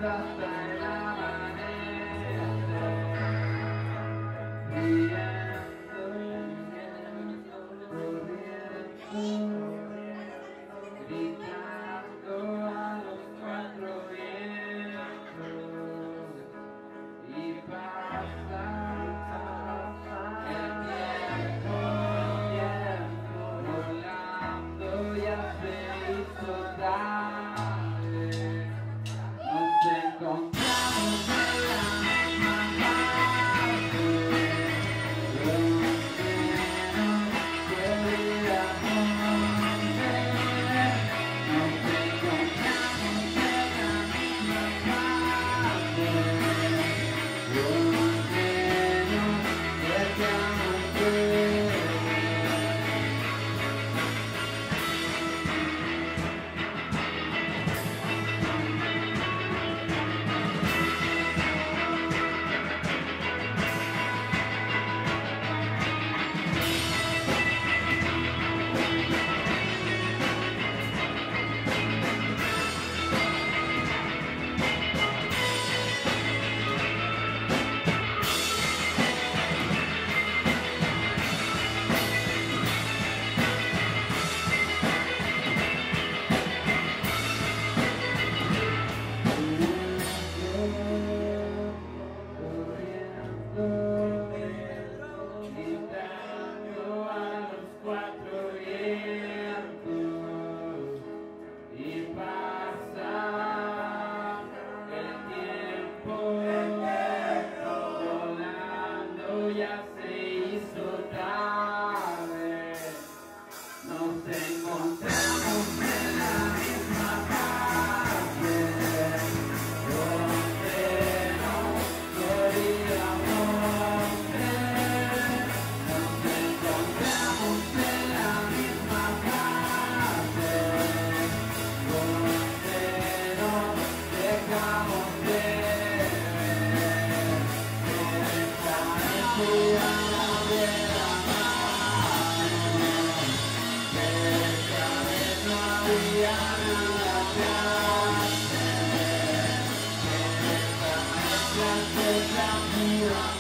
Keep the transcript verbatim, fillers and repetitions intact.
hasta el amanecer, riendo, corriendo, gritando a los cuatro vientos, y pasa el tiempo, volando ya se hizo tarde. Nos encontramos en la misma parte donde nos queríamos ver. Nos encontramos en la misma parte donde nos queríamos ver. Gritando a los cuatro vientos, y pasa el tiempo, volando ya se hizo tarde. Nos encontramos en la misma parte donde nos queríamos ver. Nos encontramos en la misma parte donde nos dejamos ver. Esta mentira de la mano, cerca de no había nada que hacer. Esta mezcla se tranquila.